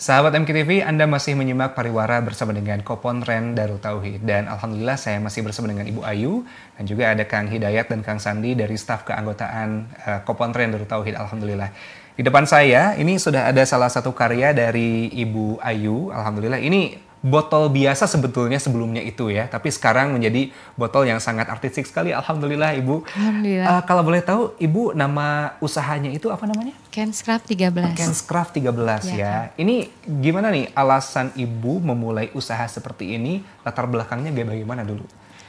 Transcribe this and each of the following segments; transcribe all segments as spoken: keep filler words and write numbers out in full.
Sahabat M K T V, Anda masih menyimak Pariwara bersama dengan Kopon-Ren Darul Tauhid. Dan Alhamdulillah saya masih bersama dengan Ibu Ayu. Dan juga ada Kang Hidayat dan Kang Sandi dari staf keanggotaan uh, Kopon-Ren Darul Tauhid. Alhamdulillah. Di depan saya, ini sudah ada salah satu karya dari Ibu Ayu. Alhamdulillah, ini botol biasa sebetulnya sebelumnya itu ya. Tapi sekarang menjadi botol yang sangat artistik sekali. Alhamdulillah Ibu. Alhamdulillah. Uh, kalau boleh tahu, Ibu nama usahanya itu apa namanya? Kenscraft tiga belas. Kenscraft tiga belas ya. ya. Ini gimana nih alasan Ibu memulai usaha seperti ini? Latar belakangnya bagaimana dulu?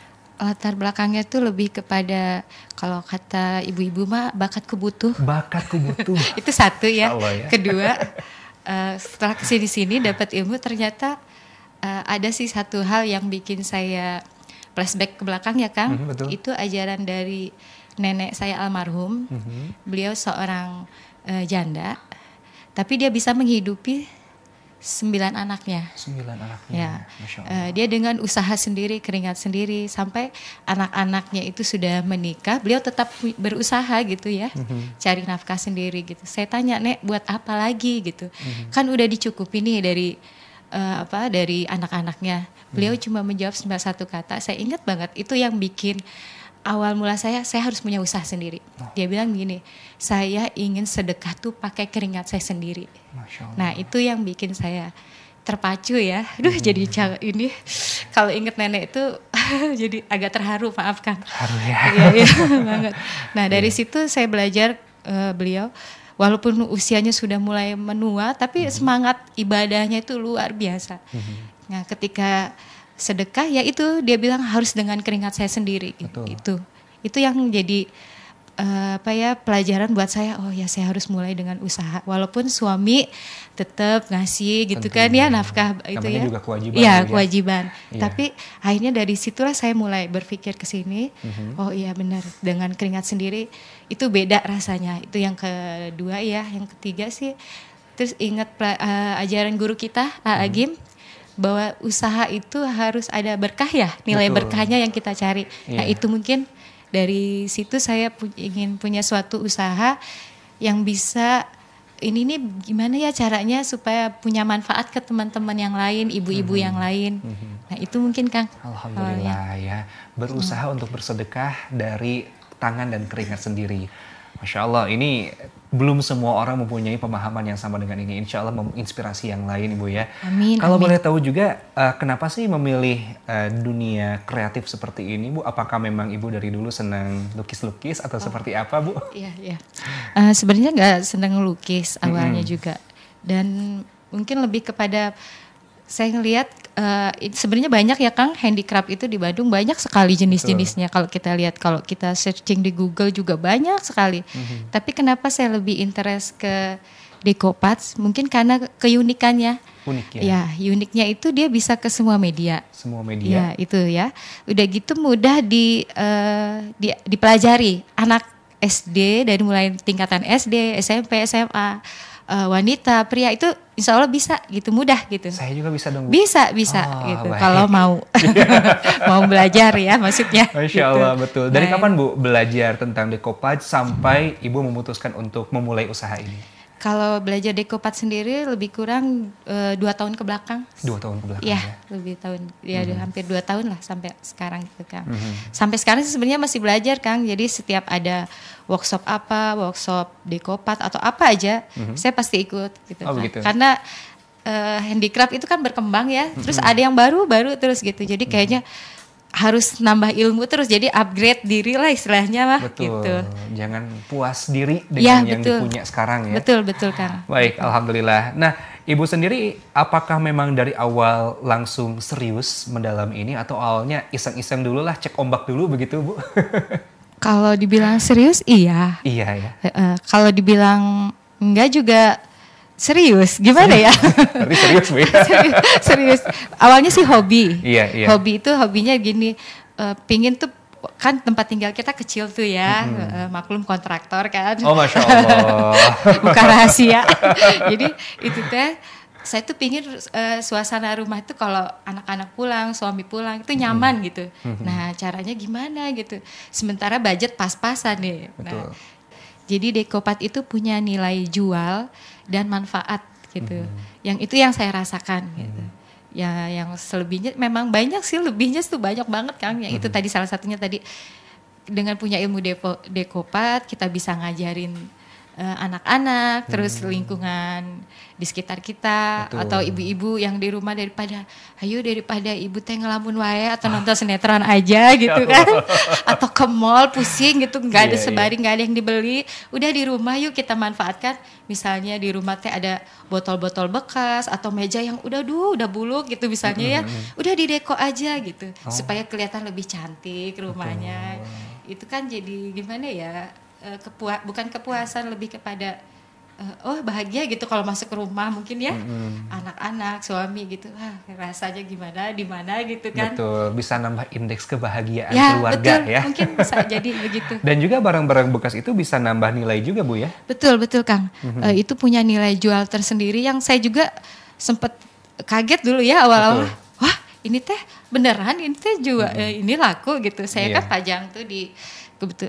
Latar belakangnya tuh lebih kepada kalau kata ibu-ibu mah bakatku butuh. Bakatku butuh. Itu satu ya. ya. Kedua, uh, setelah kesini-sini dapat ilmu ternyata uh, ada sih satu hal yang bikin saya flashback ke belakang ya Kang. Mm-hmm, betul. Itu ajaran dari nenek saya almarhum. Mm-hmm. Beliau seorang uh, janda, tapi dia bisa menghidupi sembilan anaknya. Sembilan anaknya. Ya, Masya Allah. Uh, dia dengan usaha sendiri, keringat sendiri, sampai anak-anaknya itu sudah menikah, beliau tetap berusaha gitu ya, mm-hmm. cari nafkah sendiri gitu. Saya tanya, Nek, buat apa lagi gitu? Mm-hmm. Kan udah dicukupi nih dari uh, apa dari anak-anaknya. Beliau mm-hmm. cuma menjawab cuma satu kata. Saya ingat banget itu yang bikin awal mula saya, saya harus punya usaha sendiri. Oh. Dia bilang gini, saya ingin sedekah tuh pakai keringat saya sendiri. Masya Allah. Nah itu yang bikin saya terpacu ya. Aduh hmm. jadi ini kalau inget nenek itu jadi agak terharu, maafkan. Terharu ya. Iya, iya banget. Nah dari yeah. situ saya belajar uh, beliau. Walaupun usianya sudah mulai menua, tapi hmm. semangat ibadahnya itu luar biasa. Hmm. Nah ketika sedekah ya itu dia bilang harus dengan keringat saya sendiri. Betul. itu itu yang menjadi uh, apa ya pelajaran buat saya. Oh ya saya harus mulai dengan usaha walaupun suami tetap ngasih gitu. Tentu. Kan ya nafkah itu ya juga kewajiban ya, ya kewajiban ya. Tapi akhirnya dari situlah saya mulai berpikir ke sini. Mm-hmm. Oh iya benar, dengan keringat sendiri itu beda rasanya. Itu yang kedua ya. Yang ketiga sih terus ingat uh, ajaran guru kita Pak mm-hmm. Agim bahwa usaha itu harus ada berkah ya, nilai Betul. Berkahnya yang kita cari. Yeah. Nah itu mungkin dari situ saya pu- ingin punya suatu usaha yang bisa, ini nih gimana ya caranya supaya punya manfaat ke teman-teman yang lain, ibu-ibu mm-hmm. yang lain. Mm-hmm. Nah itu mungkin Kang. Alhamdulillah ya, berusaha mm. untuk bersedekah dari tangan dan keringat sendiri. Masya Allah, ini belum semua orang mempunyai pemahaman yang sama dengan ini. Insya Allah menginspirasi yang lain Ibu ya. Amin. Kalau amin. boleh tahu juga, uh, kenapa sih memilih uh, dunia kreatif seperti ini Bu? Apakah memang Ibu dari dulu senang lukis-lukis atau oh. seperti apa Bu? Iya, iya. Uh, sebenarnya nggak senang lukis awalnya mm-hmm. juga. Dan mungkin lebih kepada saya ngelihat uh, sebenarnya banyak ya Kang handicraft itu di Bandung banyak sekali jenis-jenisnya. Kalau kita lihat, kalau kita searching di Google juga banyak sekali. Mm-hmm. Tapi kenapa saya lebih interest ke decoupage? Mungkin karena keunikannya. Unik ya. Ya, uniknya itu dia bisa ke semua media. Semua media. Ya, itu ya. Udah gitu mudah di, uh, di dipelajari. Anak S D dari mulai tingkatan S D, S M P, S M A. Uh, wanita, pria itu insya Allah bisa gitu, mudah gitu. Saya juga bisa dong. Bisa, bisa oh, gitu. Kalau mau mau belajar ya maksudnya. Masya gitu. Allah, betul. Dari nah, kapan Bu belajar tentang decoupage sampai Ibu memutuskan untuk memulai usaha ini? Kalau belajar decoupage sendiri lebih kurang uh, dua tahun ke belakang. Dua tahun ke belakang ya? Ya, lebih tahun. Ya mm-hmm. hampir dua tahun lah sampai sekarang gitu Kang. Mm-hmm. Sampai sekarang sebenarnya masih belajar Kang. Jadi setiap ada workshop apa, workshop decoupage atau apa aja, mm-hmm. saya pasti ikut gitu. Oh, kan. begitu. Karena uh, handicraft itu kan berkembang ya. Terus mm-hmm. ada yang baru, baru terus gitu. Jadi kayaknya mm-hmm. harus nambah ilmu terus, jadi upgrade diri lah istilahnya mah. Betul. Gitu. Jangan puas diri dengan ya, yang betul. dipunya sekarang ya. Betul, betul Kang. Baik, betul. Alhamdulillah. Nah, Ibu sendiri apakah memang dari awal langsung serius mendalam ini atau awalnya iseng-iseng dulu lah, cek ombak dulu begitu Bu? Kalau dibilang serius iya. Iya ya. Uh, kalau dibilang enggak juga serius, gimana ya? Tapi serius Bu ya? serius, serius. Awalnya sih hobi. Iya, iya. Hobi itu hobinya gini, uh, pingin tuh kan tempat tinggal kita kecil tuh ya, mm-hmm. uh, maklum kontraktor kan. Oh Masya Allah. Bukan rahasia. Jadi itu teh, saya tuh pingin uh, suasana rumah itu kalau anak-anak pulang, suami pulang itu nyaman mm-hmm. gitu. Mm-hmm. Nah caranya gimana gitu. Sementara budget pas-pasan nih. Betul. Nah, jadi decoupage itu punya nilai jual dan manfaat gitu. Mhm. Yang itu yang saya rasakan gitu. Ya yang selebihnya memang banyak sih, lebihnya tuh banyak banget Kang. Yang itu Mhm. tadi salah satunya tadi dengan punya ilmu depo, dekopat kita bisa ngajarin eh, anak-anak, terus lingkungan di sekitar kita. Betul. Atau ibu-ibu yang di rumah daripada ayo daripada ibu teh ngelamun wae atau nonton sinetron aja gitu kan. Atau ke mall pusing gitu, nggak ada Iya, sebari, nggak ada yang dibeli. Udah di rumah yuk kita manfaatkan. Misalnya di rumah teh ada botol-botol bekas atau meja yang udah duh udah buluk gitu misalnya ya. Udah dideko aja gitu supaya kelihatan lebih cantik rumahnya. Itu kan jadi gimana ya? eh, Kepua bukan kepuasan, lebih kepada eh, oh bahagia gitu kalau masuk ke rumah mungkin ya. Anak-anak, suami gitu. Wah, rasanya gimana di mana gitu kan. Betul, bisa nambah indeks kebahagiaan Ya, keluarga betul. ya. Mungkin bisa jadi begitu. Dan juga barang-barang bekas itu bisa nambah nilai juga Bu ya. Betul, betul Kang. Eh, itu punya nilai jual tersendiri yang saya juga sempat kaget dulu ya awal-awal. Betul. Wah, ini teh beneran ini teh juga eh, ini laku gitu. Saya Iya. kan pajang tuh di kebetul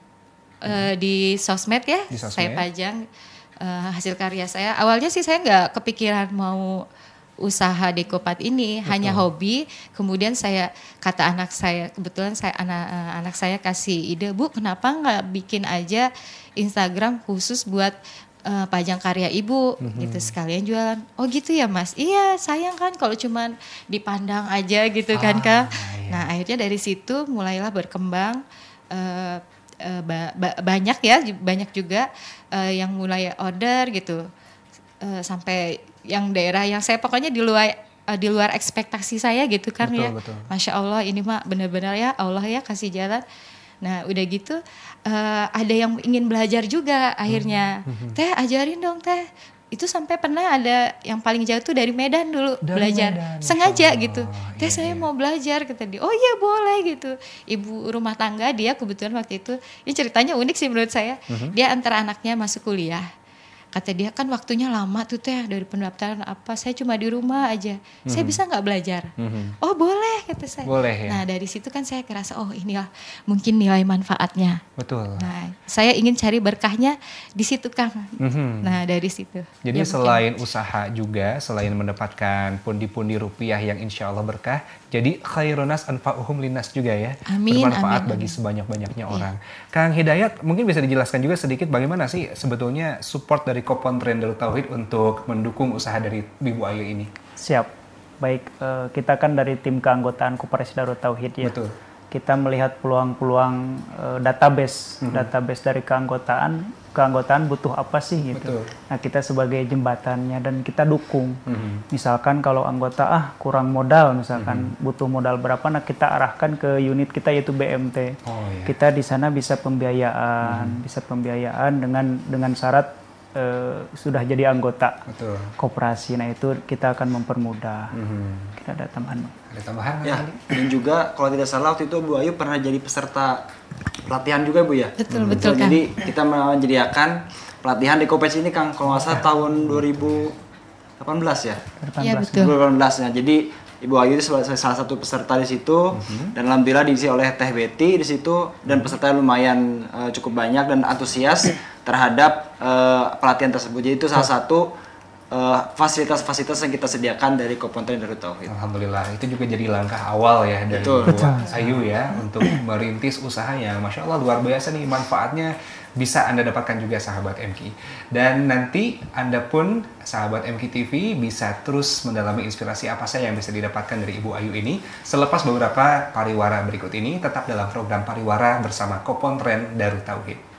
eh, di sosmed ya. Di sosmed. Saya pajang eh, hasil karya saya. Awalnya sih saya nggak kepikiran mau usaha dekopat ini, hanya hobi. Kemudian saya kata anak saya, kebetulan saya anak eh, anak saya kasih ide, Bu, kenapa nggak bikin aja Instagram khusus buat eh, pajang karya ibu, gitu sekalian jualan. Oh gitu ya Mas? Iya, sayang kan kalau cuman dipandang aja gitu kan Ah, Kak. iya. Nah akhirnya dari situ mulailah berkembang. eh, eh, ba- ba- banyak ya, banyak juga eh, yang mulai order gitu. Eh, sampai yang daerah yang saya pokoknya di luar eh, di luar ekspektasi saya gitu kan Betul, ya. betul. Masya Allah ini mah benar-benar ya Allah ya kasih jalan. Nah udah gitu eh, ada yang ingin belajar juga akhirnya. Teh ajarin dong teh. Itu sampai pernah ada yang paling jauh tuh dari Medan dulu Dari belajar. Medan, Sengaja Masya gitu. Allah. Teh Iya, saya iya. mau belajar kata dia. Oh iya boleh gitu. Ibu rumah tangga dia kebetulan waktu itu. Ini ceritanya unik sih menurut saya. Dia antara anaknya masuk kuliah. Kata dia kan waktunya lama tuh teh dari pendaftaran apa. Saya cuma di rumah aja. Saya bisa nggak belajar? Mhm. Oh boleh kata saya. Boleh ya. Nah dari situ kan saya kerasa oh inilah mungkin nilai manfaatnya. Betul. Nah saya ingin cari berkahnya di situ Kang. Mhm. Nah dari situ. Jadi Ya, mungkin. selain usaha juga, selain mendapatkan pundi-pundi rupiah yang insya Allah berkah, jadi khairunas anfa'uhum linnas juga ya. Amin, Bermanfaat amin, bagi amin. sebanyak-banyaknya orang. Kang Hidayat, mungkin bisa dijelaskan juga sedikit bagaimana sih sebetulnya support dari Kopon-Tren Darut Tauhid untuk mendukung usaha dari Ibu Ayu ini? Siap. Baik, eh, kita kan dari tim keanggotaan Koperasi Darut Tauhid ya. Betul. Kita melihat peluang-peluang eh, database, database dari keanggotaan, keanggotaan butuh apa sih gitu. Betul. Nah kita sebagai jembatannya dan kita dukung. Mhm. Misalkan kalau anggota ah kurang modal, misalkan butuh modal berapa, nah kita arahkan ke unit kita yaitu B M T. Oh ya. Kita di sana bisa pembiayaan, bisa pembiayaan dengan dengan syarat eh, sudah jadi anggota Betul. koperasi. Nah itu kita akan mempermudah. Mhm. Kita ada tambahan. Ada tambahan? Ya, dan juga kalau tidak salah waktu itu Bu Ayu pernah jadi peserta pelatihan juga Bu ya. Betul, betul, Kang. Jadi kita menyediakan pelatihan di Kopes ini Kang, kalau nggak salah tahun dua ribu delapan belas ya. Iya betul. dua ribu delapan belas ya. Jadi Ibu Ayu itu salah salah satu peserta di situ dan alhamdulillah diisi oleh Teh Betty di situ dan peserta lumayan eh, cukup banyak dan antusias terhadap eh, pelatihan tersebut. Jadi itu salah satu eh, fasilitas-fasilitas yang kita sediakan dari Kopon-Tren Darut Tauhid. Alhamdulillah, itu juga jadi langkah awal ya dari Betul. Bu Ayu ya untuk merintis usahanya. Masya Allah luar biasa nih manfaatnya bisa Anda dapatkan juga sahabat M K. Dan nanti Anda pun sahabat M K T V bisa terus mendalami inspirasi apa saja yang bisa didapatkan dari Ibu Ayu ini. Selepas beberapa pariwara berikut ini tetap dalam program pariwara bersama Kopon-Tren Darut Tauhid.